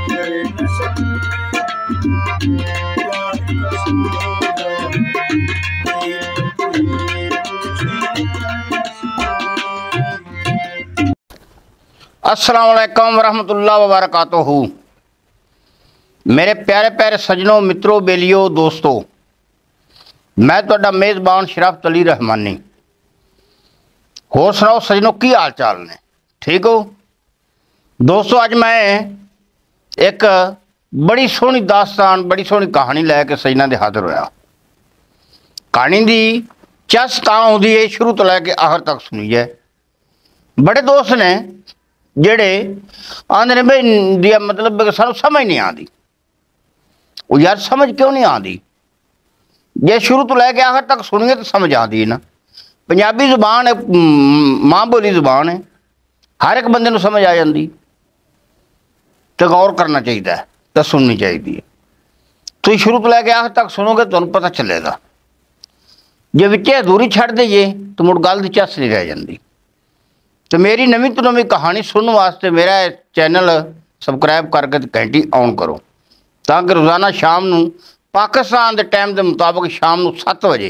अस्सलाम वालेकुम वरहमतुल्लाह वबरकातुहू। मेरे प्यारे प्यारे सजनों, मित्रों, बेलियो, दोस्तों, मैं तुहाडा मेज़बान शराफत अली रहमानी। होर सुनाओ सजनों, की हाल चाल ने? ठीक हो दोस्तों? अज मैं एक बड़ी सोहनी दास्तान, बड़ी सोहनी कहानी लैके सजना दे हाज़र होया। कहानी दी चस तां आउंदी है शुरू तो लैके आखिर तक सुनी है। बड़े दोस्त ने जेड़े आंदे ने भाई मतलब सानू समझ नहीं आती। वो यार समझ क्यों नहीं आती? जे शुरू तो लैके आखिर तक सुनिए तो समझ आती है ना। पंजाबी जुबान है, माँ बोली जुबान है, हर एक बंदे नूं समझ आ जाती। तो गौर करना चाहिए, तो सुननी चाहिए। तुम शुरू तो लैके आखिर तक सुनोगे तो पता चलेगा। जे विचे अधूरी छड़ दईए तो मुड़ गल दी चस नहीं रह जाती। तो मेरी नवीं तो नवीं कहानी सुनने वास्ते मेरा चैनल सबसक्राइब करके घंटी ऑन करो, ताकि रोज़ाना शाम नूं पाकिस्तान के टाइम के मुताबिक शाम नूं 7 बजे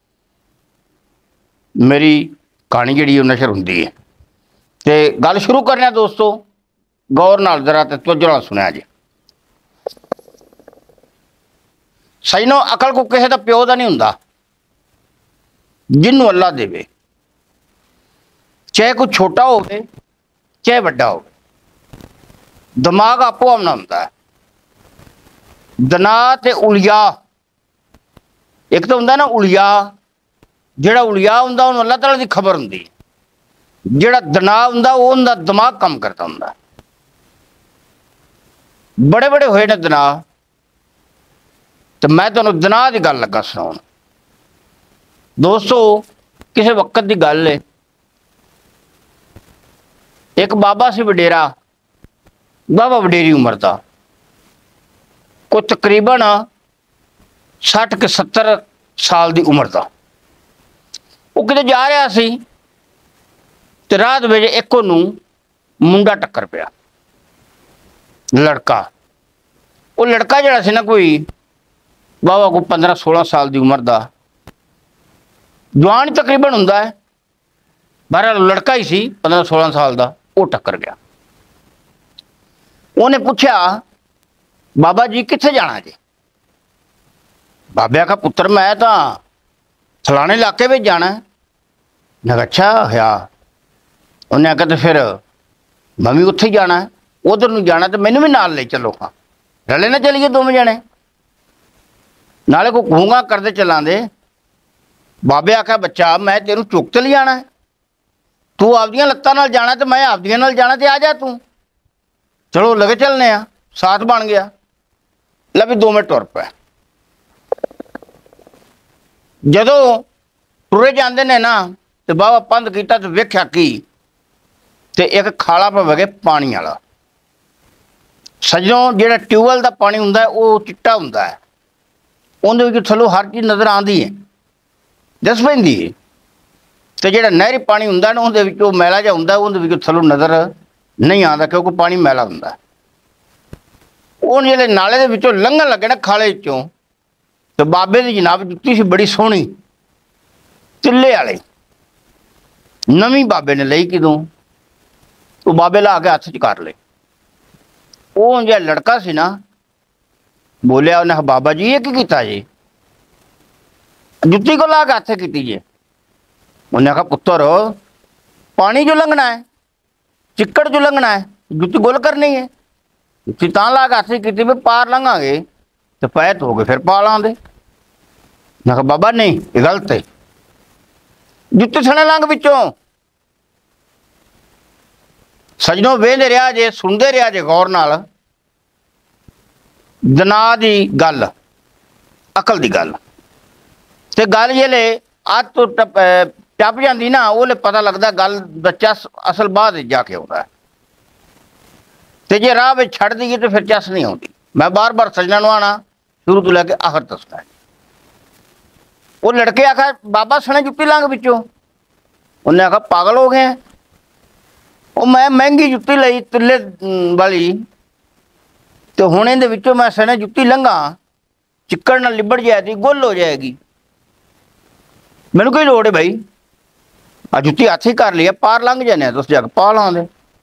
मेरी कहानी जी नशर होंदी है। तो गल शुरू करने दोस्तों, गौर नाल जरा ते तवज्जो नाल सुनिया जी। सजनों, अकल को किसी का प्यो का नहीं हुंदा, जिन्नू अल्लाह देवे। चाहे कोई छोटा हो चाहे बड़ा हो, दिमाग आपो अपना होंदा है। दना ते उलिया, एक तो होंदा ना उलिया, जेड़ा उलिया होंदा उन्हें अल्लाह ताला दी खबर होंदी। जेड़ा दना होंदा वो उनका दिमाग काम करता होंदा। बड़े बड़े होए ने दना, तो मैं तुहानूं दना की गल लगा सुनाउण। दोस्तों, किसी वक्त की गल है, एक बाबा सी वडेरा, बाबा वडेरी उम्र का, कोई तकरीबन 60 के 70 साल की उम्र का। वो किते जा रहा सी ते रात वेले एक मुंडा टक्कर पिया, लड़का। वो लड़का जड़ा सी ना कोई बाबा को 15-16 साल की उम्र का, जवान तकरीबन हुंदा है, बहरहाल लड़का ही सी 15-16 साल का। वो टक्कर गया। उन्हें पूछा, बाबा जी कित्थे जाना जी? बाबे आखा, पुत्र मैं तो फलाने इलाके में जाना है। मैं अच्छा है। उन्हें आखा, तो फिर मैं भी उत्थे जाना है, उधर नूं जाना, तो मैनू भी नाल ले चलो। हाँ, रले ना चलीए दोवें जने, नाले को घूंगा करते चलांदे। बाबे आखा, बच्चा मैं तेनू चुक ते ले जाना है, तू आपदियां लत्तां नाल जाना तो मैं आपदियां नाल जाना, ते आ जा तू। चलो लगे चलने आ, साथ बन गया। लै भी 2 मिनट तुर पे। जदों टुरे जाते ने ना, तो बाबा पंध किया तो वेख्या कि ते एक खाला पवे पानी वाला। सजनों, जिहड़ा ट्यूबवैल का पानी हुंदा है वो चिट्टा हुंदा है, उहदे विच थल्लों हर चीज़ नज़र आती है, दस पैंदी है। तो जिहड़ा नहरी पानी हुंदा ना, उहदे विच मैला जिहा हुंदा, उहदे विच थल्लों नज़र नहीं आता, क्योंकि पानी मैला हुंदा है। वो जिहड़े नाले दे विचों लंघण लगे ना, खाले विचों, तो बाबे की जनाब जुत्ती सी बड़ी सोहनी, तिल्ले वाली, नवीं बाबे ने लई किदों। वो बाबे ला के हत्थ च कर ले। वो जिहा लड़का सी ना, बोलिया उन्हें, बाबा जी ये की कीता जी? जुत्ती को ला के हत्थ कीती जी? उन्हें आखा, पुत्र पानी जो लंघना है, चिक्कड़ जो लंघना है, जुत्ती गोल करनी है। जुत्ती तां ला के हत्थ की भी पार लंघांगे तो पैत हो गए, फिर पा लांदे। मैं कहा, बाबा नहीं, ये गलत है, जुत्ती सने लंघ विचों। सजनों, वेंदे रहा जे, सुनते रहा जे गौर नाल, दना दी गल, अकल दी गल। ते गल जेले अज तो टप जाती ना, वो पता लगता गल बच्चा असल बाद जाके आता है। तो जे राह में छड़ दीए तो फिर चस नहीं आती। मैं बार बार सजना नूं आना शुरू तो लैके आखिर दसदा है। वो लड़के आखा, बाबा सने जुत्ती लंघ विचों। उन्हें आखा, पागल हो गए, वो मैं महंगी जुत्ती लई तिल्ले वाली, तो हुण इहदे विचों मैं सने जुत्ती लंघा, चिक्कड़ नाल लिबड़ जाएगी, गुल हो जाएगी। मैनूं कोई लोड़ है बई, आ जुत्ती हत्थ ही कर ली है, पार लंघ जाने तुस जग पा लाउंदे।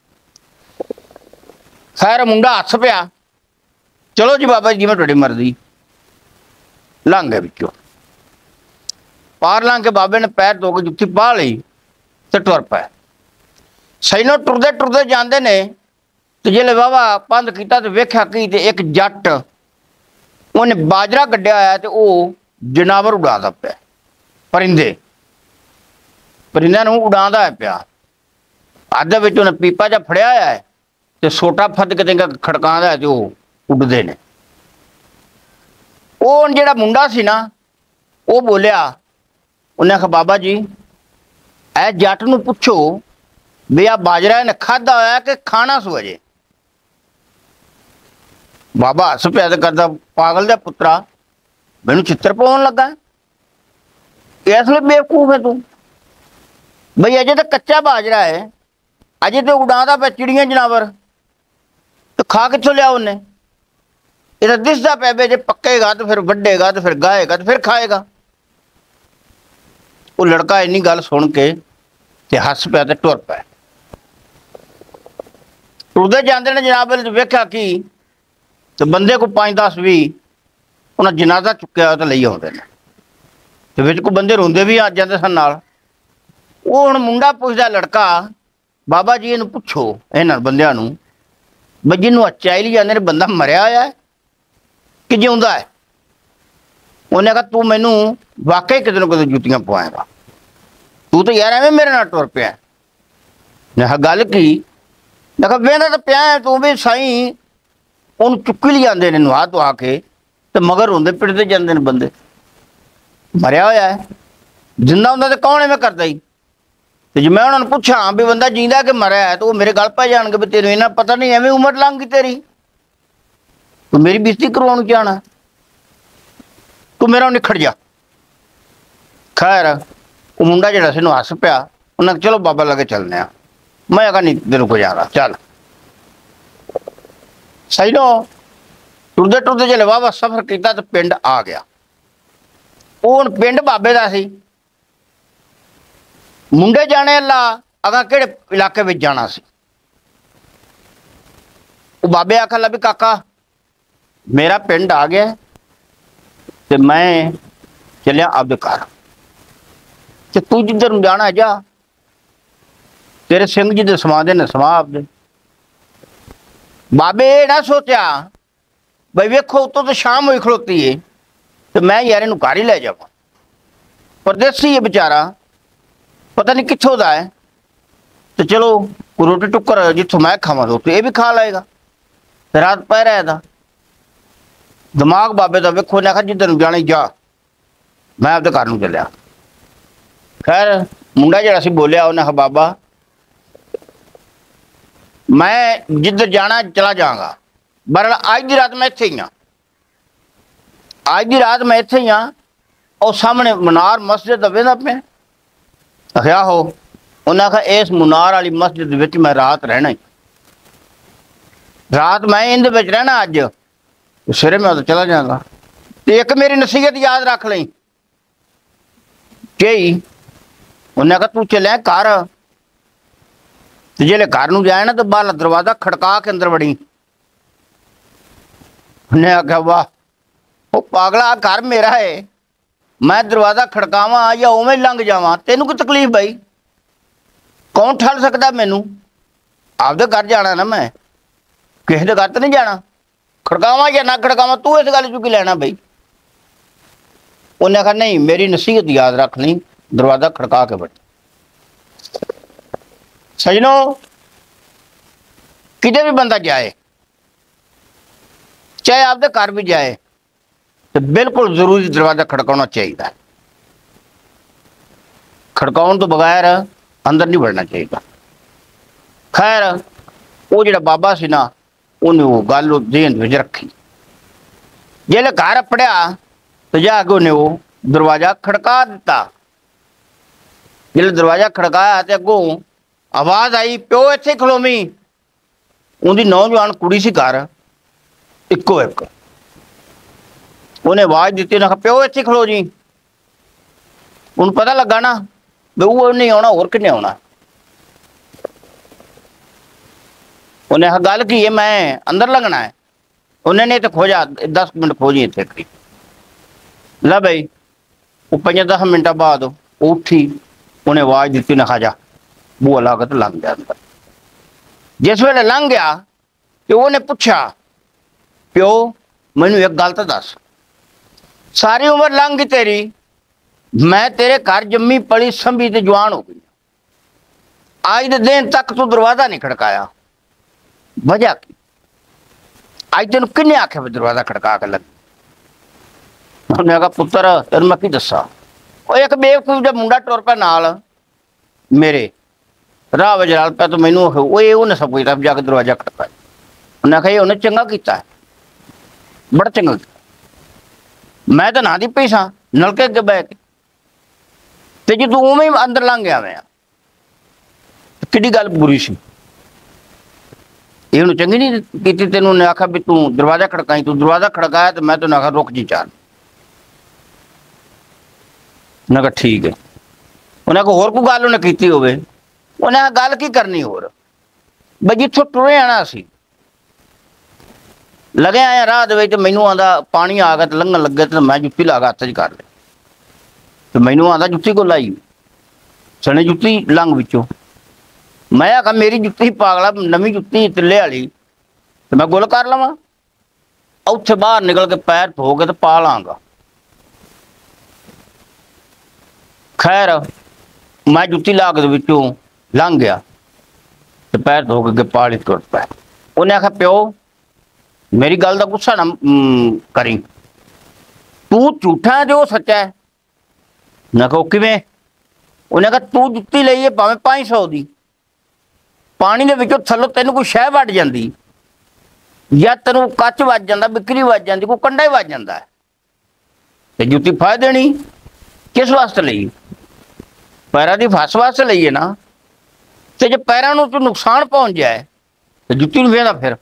खैर मुंडा हस पिया, चलो जी बाबा जी जिवें तुहाडी मर्जी, लंघ गए विचों। पार लंघ के बाबे ने पैर धो के जुत्ती पा लई ते टुर पए। सैनों टुरदे टुरदे जांदे ने ते जिहले वाहवा पंध कीता ते वेख्या कि ते एक जट उन्हें बाजरा कड्ढिया होया ते ओह जनावर उड़ादा पिया, परिंदे परिंदिਆਂ ਨੂੰ उड़ादा पिया। हत्थ दे विच उन्हें पीपा जिहा फड़िया होया है ते सोटा फद के खड़कांदा है ते ओह उड़दे ने। ओह हुण जिहड़ा मुंडा सी ना, ओह बोलिया, उन्हें आखिया बाबा जी ऐ जट नूं पुछो भी आ बाजरा इन्हें खाधा होया कि खाना सो अजे। बाबा हस पिया ते करदा, पागल दे पुत्रा, मैनू चित्तर पाउण लगा, इसलिए बेवकूफ है तू। बई अजे तो कच्चा बाजरा है, अजे तो उड़ादा पे चिड़ियां जनावर, तो खा कित्थों लिया उन्हें? ये तो दिसदा पे बे जे पक्केगा तो फिर वड्डेगा तो फिर गाएगा तो फिर खाएगा। वो लड़का इन्नी गल सुन के ते हस पिया ते टुर पिया। टुरदे जांदे ने जनाब वेख्या कि तो बंदे को 5-10 भी उन्हें जनाजा चुक्या तो लई आउंदे ने, ते विच कोई बंदे रोंदे भी आ जांदे सन नाल। वो हुण मुंडा पुछदा लड़का, बाबा जी इहनूं पुछो इन्हां बंदिआं नूं बई जिन्नूं चाही जांदे ने बंदा मरिया होया है कि जिउंदा है। उन्हें आखिया तू मैनू वाकई किते ना किते जुत्तियां पवाएगा, तू तो यार एवें मेरे नाल टुर पिया। मैं कहा गल की? मैं कहा वेंदा तो पिया है तू भी साईं, उन्हें चुक्की ली जाते हैं नुहा धुआ के, तो मगर रोंदे पिटते जाते हैं बंदे। मरिया होया है, जिंदा होंदा तो कौन एवें करदा ही? तो जे मैं उन्होंने पूछा भी बंदा जींदा कि मरिया है, तो वो मेरे गल पै जाणगे भी तेनों इन्ना पता नहीं, एवें उम्र लंघ गई तेरी, तू मेरी बेइज्जती करवाउण जाना, तू मेरा निखड़ जा। खैर वो मुंडा जिहड़ा सी हस पिया, उन्हें चलो बाबा लगे चलने आ। मैं कहा नहीं तेरे को जाना, चल। सजनों टुरदे टुरदे जिहले वाहवा सफर किया तो पिंड आ गया। वो हुण पिंड बाबे दा सी, मुंडे जाने अल्लाह अगर किहड़े इलाके में जाना सी। वो बाबे आखन लगा भी काका मेरा पिंड आ गया ते मैं चलिया आपदे घर, ते तू जिधर जाना जा, तेरे सिंह जी दे समाधे ने समा आपदे। बाबे ये ना सोचा बई वेखो उतो तो शाम हुई खड़ोती है तो मैं यार इनू घर ही लै जावा, परदेसी है बेचारा, पता नहीं कित्थों दा है, तो चलो रोटी टुक्कर जिथों मैं खावा तो ये भी खा लेगा, रात पै रहा। दिमाग बाबे का वेखो, ने आखा जिधर जाने जा, मैं आपदे घर नूं चलिया। खैर मुंडा जिहड़ा सी बोलिया, उन्हें कहा बाबा मैं जिधर जाना चला जाऊंगा, बहरहाल अज की रात मैं इत्थे ही हाँ, अज की रात मैं इत्थे ही हाँ। और सामने मुनार मस्जिद वेंदा पे, आखिया हो, उन्हें आखा इस मुनार वाली मस्जिद विच मैं रात रहना ही, रात मैं इहदे विच रहना अज, सवेरे मैं उधर चला जाऊंगा। तो एक मेरी नसीहत याद रख ली कि उन्हें आखा तू चलिया घर, जिले घर नूं जाए ना तो बाहर दरवाजा खड़का के अंदर वड़ी। उन्हें आख्या वाह वो पागला घर मेरा है, मैं दरवाजा खड़कावा या उवें लंघ जावा, तेनू कोई तकलीफ बई, कौन ठल सकता मैनू? आपदे घर जाना ना, मैं किसी के घर तो नहीं जाना, खड़कावा या ना खड़कावा तू इस गल चुकी लेना बई। उन्हें आखा नहीं मेरी नसीहत याद रखनी, दरवाजा खड़का के बैठ। सजनों किते भी बंदा जाए, चाहे आपदे घर भी जाए, तो बिल्कुल जरूरी दरवाजा खड़काना चाहिए, खड़काउण तो बगैर अंदर नहीं बढ़ना चाहिए। खैर वो जिहड़ा बाबा सी ना, उन्हें वो गल ज़हन विच रखी, जिहले घर पढ़िया तो जाके उन्हें वो दरवाजा खड़का दिता। जिहले दरवाजा खड़काया तो अगों आवाज़ आई, प्यो इत्थे खलोमी। उनकी नौजवान कुड़ी सी घर, इक्को एक। उन्हें आवाज दी, उन्हें प्यो इत्थे खलो जी। उन्हें पता लगा ना भी वो नहीं आना, होर किन्ने आना। उन्हें गल की है, मैं अंदर लगना है। उन्हें नहीं तो खोजा 10 मिनट खोजी इतने करीब। ला भाई वो 5-10 मिनट बाद उठी, उन्हें आवाज दी, ने खाजा बूहा ला के तो लंघ गया अंदर। जिस वेले लंघ गया तो उन्हें पूछा, प्यो मैनू एक गल तो दस, सारी उम्र लंघ गई तेरी, मैं तेरे घर जम्मी पली संभी ते जवान हो गई, आज के दिन तक तू दरवाजा नहीं खड़काया, वजह की? आज तेन किन्ने आख्या भी दरवाजा खड़का के लगी? उन्हें कहा पुत्र तेन मैं की दसा, वो एक बेवकूफ जब मुंडा टुर पिया नाल मेरे राह विच रल पिया, तो मैनू उन्हें सब कुछ जाके दरवाजा खड़काया। उन्हें आख्या उन्हें चंगा किया, बड़ा चंगा किया, मैं तो ना दी पई सा नलके अगे बह के, ते जे तू उवें ही अंदर लंघ गया मैं, किड्डी गल बुरी सी, ये चंगी नहीं की तेन। उन्हें आखा भी तू दरवाजा खड़काई, तू दरवाजा खड़काया तो मैं तेन आखा रुक जी चाल। उन्हें कहा ठीक है। उन्हें होर कोई गल उन्हें की होवे, उन्हें गल की करनी होर, बई जिथों टुरे आना असी लगे आए राह दे तो मैनू आंदा पानी आ गया तो लंघन लगे तो मैं जुत्ती ला के हत्थ च कर ली, तो मैनू आंदा जुत्ती को लाई, सने जुत्ती लंघ विचों। मैं आखा मेरी जुत्ती पागला नवी जुत्ती तिले वाली, तो मैं गुल कर लवां, उत्थे बाहर निकल के पैर धो के तो पा लांगा। खैर मैं जुत्ती ला के विचों लंघ गया तो पैर धो के पा ली, तुर पाया। उन्हें आखा प्यो मेरी गल का गुस्सा ना करी, तू झूठा है जो सच्चा है। मैं कहा किवें? उन्हें कहा तू जुत्ती लई है भावें 500 की, पानी के विचों थल्लों तेन कोई शह वज जाती, या तेन कच वज जाता, बिक्री वज जाती, कोई कंडा ही वज जाता है, तो जुत्ती फस देनी किस वास्ते लई? पैरों की फस वास्ते लई है ना। तो जो पैरों को नुकसान पहुंच जाए तो जुत्ती नहीं फेंदा फिर।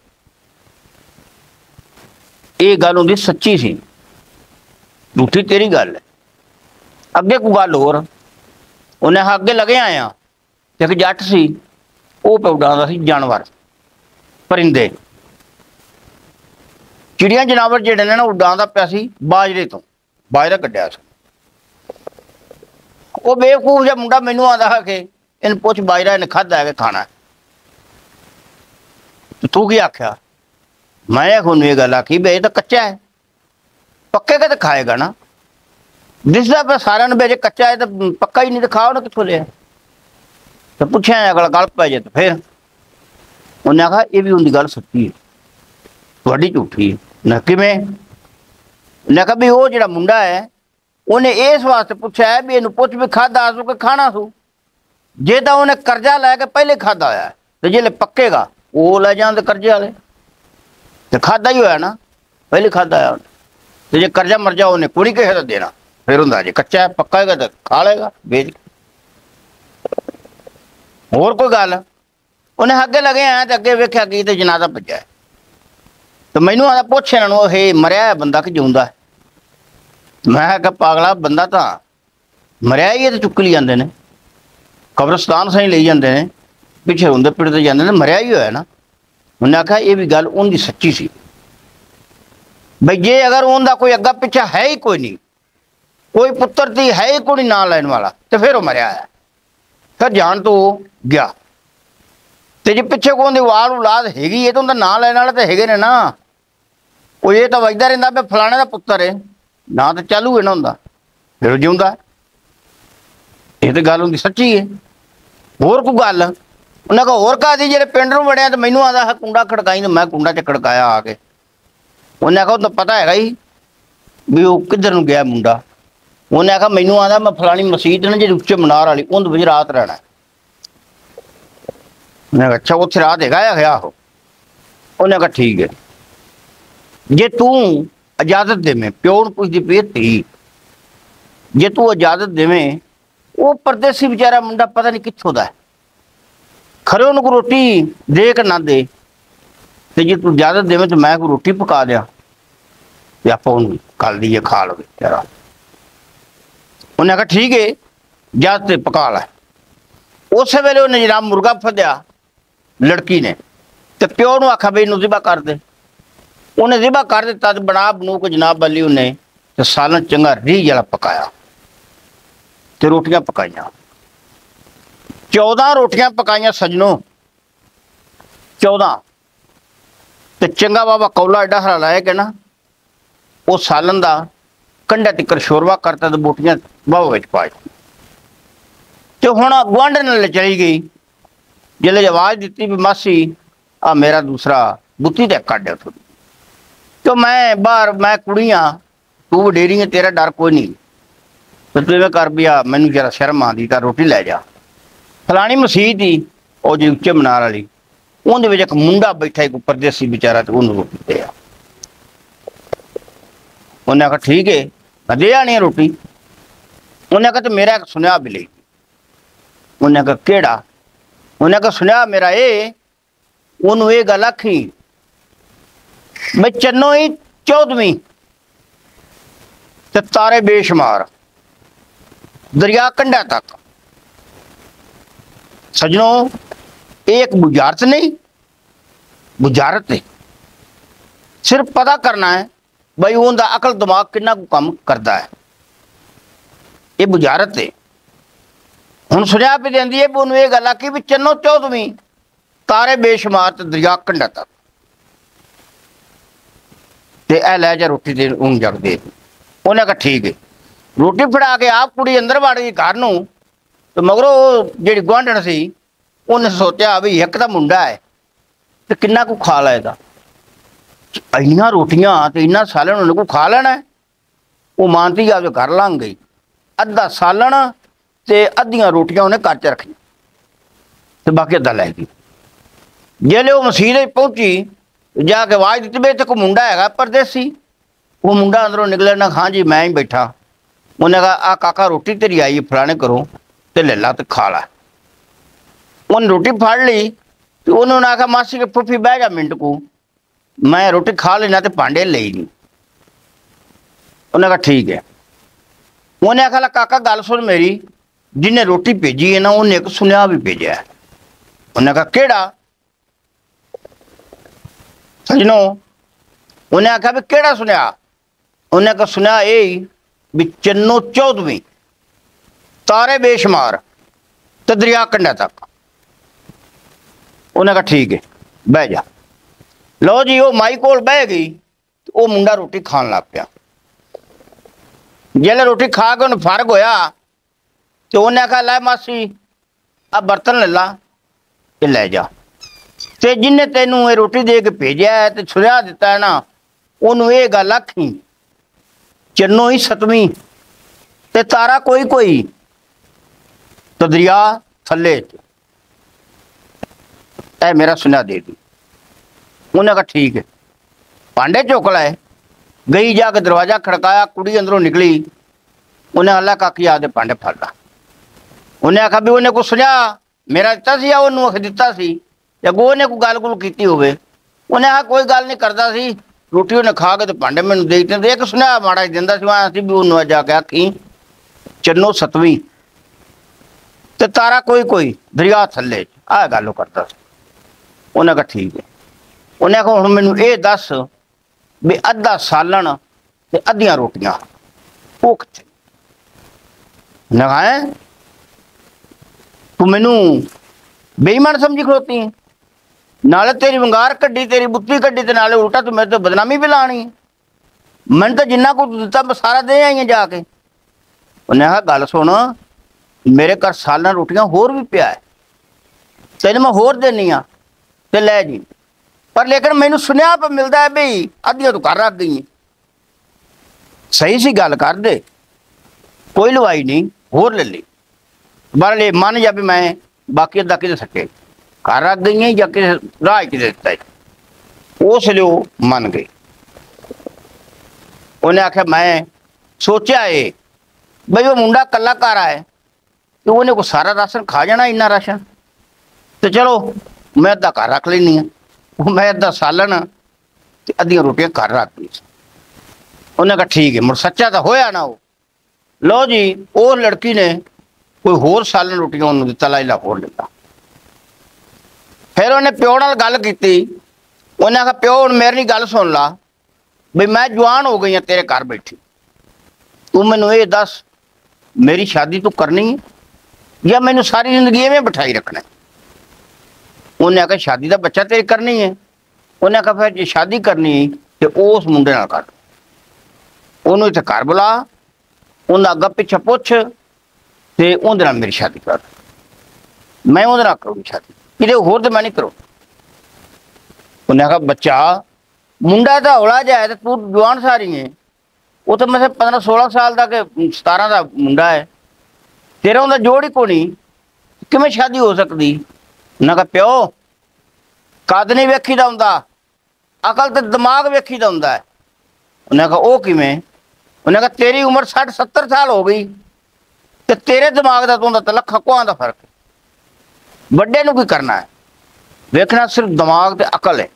ये गल उनकी सच्ची सी, झूठी तेरी गल है। अगे कोई गल होर, उन्हें अगे लगे आया, एक जट सी वो पे उड़ाता सी जानवर परिंदे चिड़िया जनावर जेडे ने ना उड़ाता पिया सी बाजरे तो, बाजरा कड्ढिया सी। वो बेवकूफ जहा मुंडा मैनू आंदा है कि इन पुछ बाजरा इन्हें खाधा है कि खाना है, तो तू की आख्या? मैं खुद ये गल आखी बे तो कच्चा है, पक्केगा तो खाएगा ना, दिसदा पे सारे बेजे कच्चा है तो पक्का ही नहीं, तो खाओ ना कितों लिया? तो पूछा अगला गल पै जाए तो फिर उन्हें आखा ये भी उनकी गल सच्ची है, थोड़ी झूठी है। न किवें? उन्हें आखा भी वो जो मुंडा है उन्हें इस वास्ते पूछा है भी इन्हू पुछ भी खाधा सू कि खाना सू, जे तो उन्हें कर्जा लैके पहले खाधा होया तो जिले पक्केगा वो लै जाते कर्जे वाले, तो खाधा ही होया ना, पहले खाधा है। तो जे कर्जा मरजा उन्हें कुड़ी किसे का देना, फिर होंगे जे कच्चा है पक्का है तो खा लेगा बेच के। होर कोई गल? उन्हें अगे लगे आए तो अगे वेख्या कि तो जनाजा भज्या है, तो मैनू आदा पुछ इन्हों हे मरिया है बंदा कि जिउंदा है? मैं कहा पागला बंदा तो मरिया ही है, तो चुक ली जाते हैं कब्रस्तान सही ले जाते हैं, पिछे रोंदे पिटते जाते हैं, मरिया ही होया ना। उन्हें आख्या ये भी गल उनकी सच्ची सी, बई जे अगर उनका कोई अग्गा पिछा है ही कोई नहीं, कोई पुत्र थी है ही कोई ना लैन वाला, तो फिर वो मरिया है, फिर जान तो गया। तो जे पिछे को वाल औलाद हैगी है तो उनका ना लैन वाले तो है ना, वो ये तो वजदा रहा भी फलाने का पुत्र है, ना तो चालू है ना होंदा, फिर जिउंदा है। ये तो गल उनकी सच्ची है। होर कोई गल? उन्हें कहा होर कहा जे पिंड में वड़िया तो मैनू आदा कुंडा खड़काई, तो मैं कुंडा च खड़काया आके। उन्हें आखा तो पता है ही भी वो किधर न गया मुंडा। उन्हें आखा मैनू आदा मैं फलानी मसीत ने जी उच्चे मनार वाली उन्द विच रात रहना। उन्हें कहा अच्छा उत्थे रात है गया हो? उन्हें कहा ठीक है, जे तू इजाजत देवें, प्यो नूं पुछदी पई धी, जे तू इजाजत देवें, वो परदेसी बेचारा मुंडा पता नहीं कित्थों दा है, खरे उन्होंने रोटी दे कि ना दे, तो जे तू इजाजत देवे तो मैं कोई रोटी पका दिया तो आप कल दी खा लो तेरा। उन्हें कहा ठीक है इजाजत से पका ला। उस वेले उन्हें जनाब मुर्गा फद्या लड़की ने, तो प्यो न आखा बई जिबा कर दे। उन्हें जिबा कर दिता तो बना बनू को जनाब वाली उन्हें तो सालन चंगा रीझ वाला पकाया तो रोटियां पकाइया। 14 रोटियां पकाइया सजनों, 14। तो चंगा बाबा कौला एडा हरा लाया कि ना वो सालन का कंढे तिकर शोरवा करता तो बोटियां बाबा बिच पा तो हुण गुआंढन ने चली गई। जिले आवाज़ दी भी मासी आ मेरा दूसरा बुत्ती तो कट उठ। तो मैं बाहर मैं कुड़ी हाँ तू वडेरी है तेरा डर कोई नहीं, तो तू इवें कर भी आ मैनू जरा शर्म आती तो रोटी लै जा। फलानी मसीह थी वो जी उच्चे मनार वाली, उन्हें एक मुंडा बैठा एक परदेसी बेचारा तो उन्होंने रोटी दे। उन्हें आखा ठीक है मैं दे आनी है रोटी। उन्हें आखा तो मेरा एक सुनिया भी ले। उन्हें आखा केड़ा? उन्हें आखा सुनिया मेरा ये उन्होंने ये गल आखी मैं चन्नो ही 14वीं ते तारे बेशुमार दरिया कंढा तक। सजनों एक बुझारत नहीं, बुझारत है। सिर्फ पता करना है भाई उनका अकल दिमाग कितना काम करता है, ये बुझारत है। हुण सुनिया भी देंदी है उन्होंने ये गल आखी भी चन्नो 14वीं तारे बेशुमार ते दरिया कंढा तक ते ए लै जा रोटी दे उन जग दे। उन्हें कहा ठीक है। रोटी फड़ा के आप कुड़ी अंदर वड़ गई घर नूं तो मगरों जी गुआंढण सी उन्हें सोचा भी एक तो मुंडा है तो किन्ना को खा लेगा, इन्नियां रोटियां तो इन्ना सालन उन्हें को खा लेना है। वो मानती आपके घर लंघ गई, अद्धा सालन ते अद्धियां रोटियां उन्हें घर च रखी तो बाकी अद्धा लै गई। जिले वो मसीह पहुंची जाके आवाज़ दी भी इत्थे कोई मुंडा है परदेसी। वो मुंडा अंदरों निकले ना, हाँ जी मैं ही बैठा। उन्हें कहा आ काका रोटी तेरी आई है फलाने करो तो ले ला तो खा ला। उन्हें रोटी फाड़ ली तो उन्होंने आखा मासी के फुफी बह जा मिनट को मैं रोटी खा लेना तो भांडे ले नहीं। उन्हें कहा ठीक है। उन्हें आखा काका गल सुन मेरी, जिन्हें रोटी भेजी है ना उन्हें एक सुनिया भी भेजा है। उन्हें कहा केड़ा? सजनों उन्हें आखा भी केड़ा सुनिया? उन्हें कहा सुनिया यही भी चन्नो 14वीं तारे बेशुमार तो दरिया कंढा तक। उन्हें कहा ठीक है बह जा। लो जी वो माई कोल बह गई तो वो मुंडा रोटी खान लग पिया। जिले रोटी खा के उन्हें फर्क होया तो उन्हें आखा लै मासी आ बर्तन ले ला ये लै जा। ते जिन्हें तेनू ये रोटी दे के भेजा है तो सुझा दिता है ना उन्होंने ये गल आखी चन्नो ही 7वीं ते तारा कोई कोई तो दरिया थले ए मेरा सुना दे दी। उन्हें कहा ठीक है। भांडे चुक लाए, गई जाके दरवाजा खड़काया, कुड़ी अंदरों निकली। उन्हें अल्लाह काकी आदे भांडे फड़ ला। उन्हें आखा भी उन्हें कुछ सुझा मेरा दिता सी उन्होंने आख दिता सी या गो ने कोई गल गुल की होवे। उन्हें आखा कोई गल नहीं करता सी, रोटी उन्हें खा के तो भांडे मैनू दे दिते। एक सुनिया माड़ा दिंदा सी भी उन्होंने जाके आखी चन्नो 7वीं ते तारा कोई कोई दरिया थले आ गल करता सी। उन्हें कहा ठीक है। उन्हें आखा हुण मैनू ये दस भी अद्धा सालन ते अद्धियां रोटियां वो कित्थे? उन्हें कहा है तू मैनू बेईमान समझी खलोती है, नाले तेरी वंगार कड्डी तेरी बुत्ती कड्डी ते नाले उल्टा तू मेरे तो बदनामी भी लानी है। मैंने तो जिन्ना कुछ दिता मैं सारा दे आई जाके। उन्हें कहा गल सुन मेरे घर सालन रोटियां होर भी पिया है तेन मैं होर देनी आ ते लै जी, पर लेकिन मैनू सुनिया पर मिलता है भी अद्धियां तू घर रख गई। सही सी गल कर दे, कोई लवाई नहीं होर ले ली। बहरहाल मन जा भी मैं बाकी अद्धा कि सके घर रख गई या कि राह कि दिता है। उस लिए वो मन गए। उन्हें आख्या मैं सोचा है भाई वो मुंडा कला घर आए तो उन्हें को सारा राशन खा जाना इन्ना राशन, तो चलो मैं अद्धा घर रख लेनी है। वो मैं अद्धा सालन ते अद्धियां रोटियां घर रख दी। उन्हें कहा ठीक है, मुड़ सच्चा तो होया ना वो। लो जी, वो लड़की ने कोई होर सालन रोटियां उन्होंने दिता, लाइला होर दिता। फिर उन्हें प्यो नाल गल की। उन्हें कहा प्यो हुण मेरी गल सुन ला, भी मैं जवान हो गई हाँ तेरे घर बैठी, तू मैनू ये दस मेरी शादी तू करनी है या मैनू सारी जिंदगी इवें बिठाई रखना है? उन्हें आखिया शादी का बच्चा तेरी करनी है। उन्हें आखिया फिर जो शादी करनी तो उस मुंडे नाल कर, उन्होंने इत्थे घर बुला, उन्हें अग्गा पिछा पुछ ते उहदे नाल मेरी शादी कर, मैं उहदे नाल करूँगी शादी, किते होर ते मैं नहीं करूँ। उन्हें आखिया बच्चा मुंडा तो हौला जाए तो तू जवान सारी है, वो तो मैं 15-16 साल का कि 17 का मुंडा है, तेरा उनका जोड़ ही को नहीं, किमें शादी हो सकती? उन्हें कहा प्यो कद नहीं वेखीदा हुंदा, अकल तो दिमाग वेखीदा हुंदा है। उन्हें कहा वो किमें? उन्हें कहा तेरी उम्र 60-70 साल हो गई तो तेरे दिमाग का तो तो लखा कोहां दा फर्क है। बड़े नूं की करना है, वेखना सिर्फ दिमाग ते अकल है।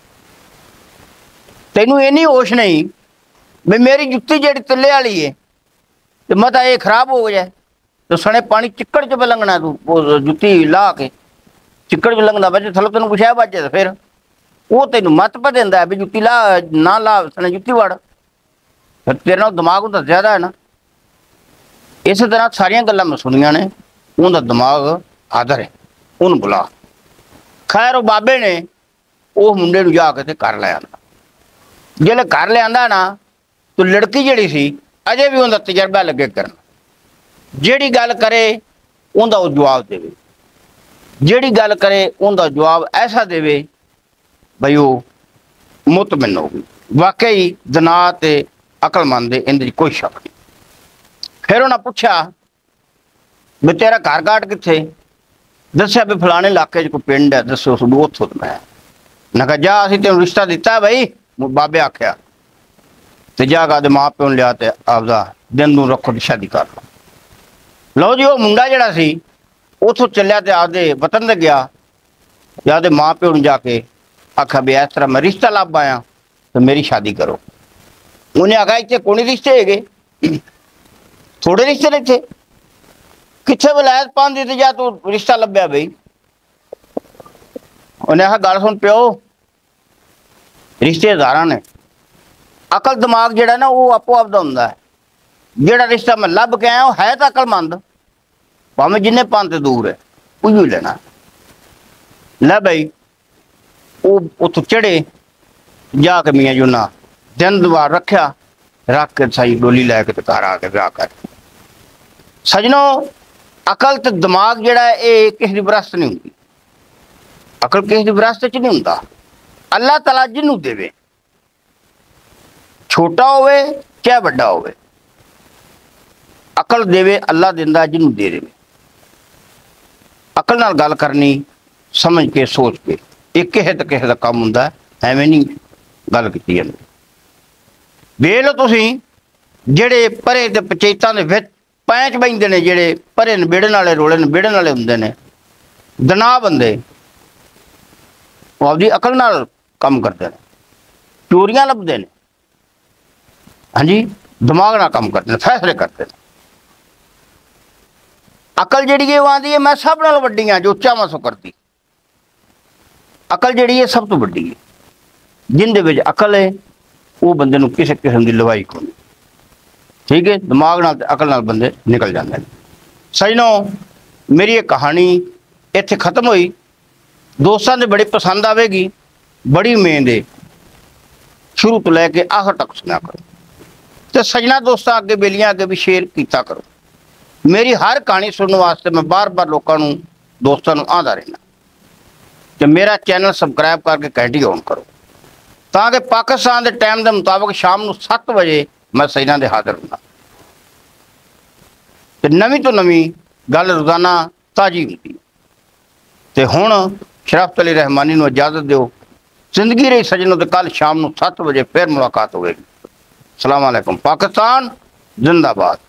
तेनू इन्नी होश नहीं भी मेरी जुत्ती जी तिले वाली है तो मत ये खराब हो जाए तो सने पानी चिक्कड़ च पे लंघना, तू वो जुत्ती ला के चिक्कड़ च लंघना बच्चे थलो तेन कुछ है बचे तो फिर वो तेन मत पा देंदा है भी जुत्ती ला ना ला, सने जुत्ती वड़, फिर तेरे नाल दिमाग उनका ज्यादा है ना। इस तरह सारिया गल्लां मैं सुनिया ने, उनका दिमाग आदर है, उन बुला। खैर वो बाबे ने उस मुंडे नूं जाके ते घर ले आंदा। जिहले घर ले आंदा ना तो लड़की जिहड़ी सी अजे भी उनका तजर्बा लगे करन, जिहड़ी गल करे उनका वो जवाब देवे, जिहड़ी गल करे उनका जवाब ऐसा देवे बई वो मुतमिन होगी वाकई दना ते अकलमंद है, इहदे कोई शक नहीं। फिर उन्हें पूछा भी तेरा घर घाट कित्थे? दस्या भी फलाने इलाके च कोई पिंड है, दसो उत्थों मैं। उन्हें कहा जा असीं तेनूं रिश्ता दिता बई, बाबे आख्या तो जाके आपदे माँ प्यो लिया तो आपदा दिन नूं रखो तो शादी कर लो। लो जी वो मुंडा जिहड़ा सी उथों चलिया तो आपदे वतन ते गया, आपदे माँ प्यो नूं जाके आखा भी इस तरह मैं रिश्ता लभ आया तो मेरी शादी करो। उन्हें आखा इतने कोई रिश्ते है, थोड़े रिश्ते ने इतने, कितने वलायत पाँदी तो जा तू रिश्ता लभ्या बई। उन्हें आखा गल सुन प्यो, रिश्ते हज़ारां ने, अकल दिमाग जिहड़ा ना वो आपो आपदा हुंदा है। जिहड़ा रिश्ता मैं लभ के आया वो है तो अकलमंद, भावें जिन्ने पंत दूर है उही लेना। लै बई वो उतों चढ़े, जाके मियाँ जी उन्हें दिन दवार रखा, रख के सही डोली लैके ते घर आके ब्याह कर। सजनों अकल ते दिमाग जिहड़ा है ये किसी की विरासत नहीं हुंदी, अकल किसी की विरासत च नहीं हुंदा। अल्लाह तआला जिन्नू देवे, छोटा होवे चाहे बड़ा होवे, अकल देवे अल्लाह दिंदा जिन्नू दे देवे। अकल नाल गल करनी समझ के सोच के, एक किसे तो किसे का काम हुंदा, एवें नहीं गल कीती जांदी। वेख लो तुसीं जिहड़े परे ते पंचायतां दे विच पैंच बहिंदे ने, जिहड़े परे निबेड़न वाले रोले निबेड़न वाले हुंदे ने, दना बंदे वो आपदी अकल नाल काम करते हैं, चोरियां लभदे ने, हाँ जी दिमाग नाल काम करते हैं, फैसले करते हैं। अकल जिहड़ी है वो आंदी है मैं सब नाल वड्डी हां, जो चाहां सो करदी। अकल जिहड़ी है सब तो वड्डी है, जिंदे विच अकल है वो बंदे नूं किसी किस्म की लवाई कोई नहीं। ठीक है, दिमाग नाल ते अकल नाल बंदे निकल जाते हैं। सजनों मेरी ये कहानी इत्थे खत्म हुई, दोस्तों ने बड़ी पसंद आएगी, बड़ी उम्मीद है, शुरू तो लैके आखिर तक सुना करो तो सजना दोस्तों अगे बेलियां अगे भी शेयर किया करो। मेरी हर कहानी सुनने वास्ते मैं बार बार लोगों दोस्तों आंदा रहना कि मेरा चैनल सबसक्राइब करके घंटी ऑन करो ताकि पाकिस्तान के टाइम के मुताबिक शाम को 7 बजे मैं सजना दे हाजिर हूँ तो नवीं तो नवीं गल रोज़ाना ताज़ी होती। तो हुण शराफत अली रहमानी नूं इजाज़त दो, जिंदगी रही सजनों, तो कल शाम को 7 बजे फिर मुलाकात होगी। अस्सलाम वालेकुम, पाकिस्तान जिंदाबाद।